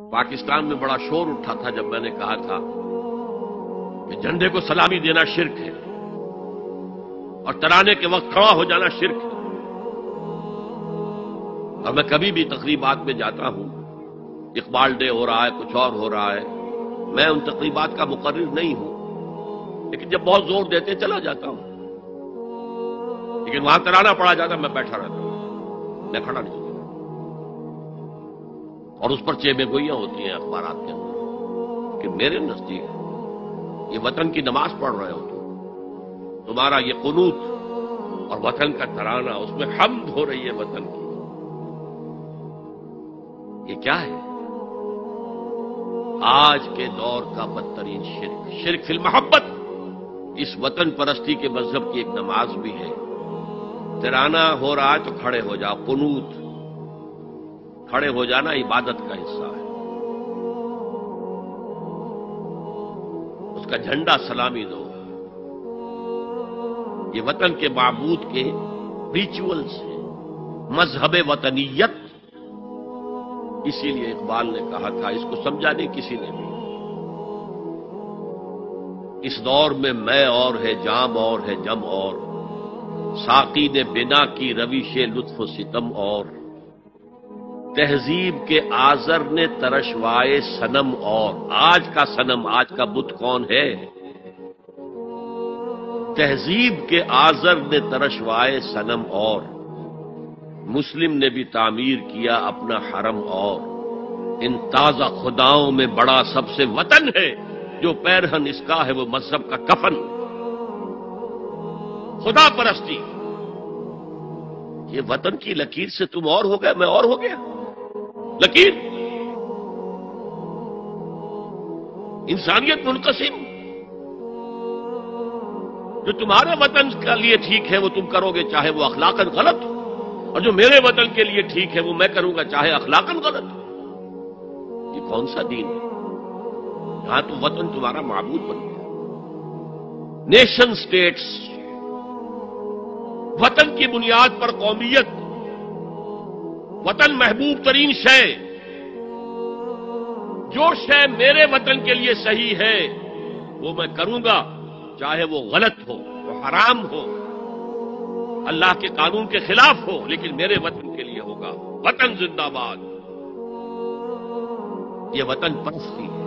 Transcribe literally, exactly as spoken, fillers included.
پاکستان میں بڑا شور اٹھا تھا جب میں نے کہا تھا کہ جھنڈے کو سلامی دینا شرک ہے اور ترانے کے وقت کھڑا ہو جانا شرک ہے. اور میں کبھی بھی تقریبات میں جاتا ہوں، اقبال ڈے ہو رہا ہے، کچھ اور ہو رہا ہے، میں ان تقریبات کا مقرر نہیں ہوں، لیکن جب بہت زور دیتے چلا جاتا ہوں. لیکن وہاں ترانہ پڑا جاتا میں بیٹھا رہتا ہوں، میں کھڑا نہیں ہوتا. اور اس پر چیبے گوئیاں ہوتی ہیں اخبارات کے اندر کہ میرے نزدیک یہ وطن کی نماز پڑھ رہے ہو تم، تمہارا یہ قنوت اور وطن کا ترانہ، اس میں حمد ہو رہی ہے وطن کی. یہ کیا ہے؟ آج کے دور کا بدترین شرک، شرک فی المحبت. اس وطن پرستی کے مذہب کی ایک نماز بھی ہے. ترانہ ہو رہا ہے تو کھڑے ہو جاؤ، قنوت، کھڑے ہو جانا عبادت کا حصہ ہے. اس کا جھنڈا سلامی دو. یہ وطن کے معبود کے ریچولز ہیں، مذہب وطنیت. اسی لیے اقبال نے کہا تھا، اس کو سمجھا نہیں کسی نے بھی، اس دور میں میں اور ہے، جام اور ہے، جم اور، ساقی نے بنا کی روش لطف و ستم اور، تہذیب کے آزر نے ترشوائے صنم اور. آج کا صنم، آج کا بت کون ہے؟ تہذیب کے آزر نے ترشوائے صنم اور، مسلم نے بھی تعمیر کیا اپنا حرم اور. ان تازہ خداؤں میں بڑا سب سے وطن ہے، جو پیرہن اس کا ہے وہ مذہب کا کفن. خدا پرستی، یہ وطن کی لکیر سے تم اور ہو گئے، میں اور ہو گیا. لکیر، انسانیت منقسم. جو تمہارے وطن کے لیے ٹھیک ہے وہ تم کرو گے چاہے وہ اخلاقاً غلط ہو، اور جو میرے وطن کے لیے ٹھیک ہے وہ میں کروں گا چاہے اخلاقاً غلط ہو. یہ کون سا دین ہے؟ یہاں تو وطن تمہارا معبود بن گیا. نیشن سٹیٹس، وطن کی بنیاد پر قومیت، وطن محبوب ترین شے. جو شے میرے وطن کے لیے صحیح ہے وہ میں کروں گا چاہے وہ غلط ہو، وہ حرام ہو، اللہ کے قانون کے خلاف ہو، لیکن میرے وطن کے لیے ہوگا. وطن زندہ باد. یہ وطن پرستی ہے.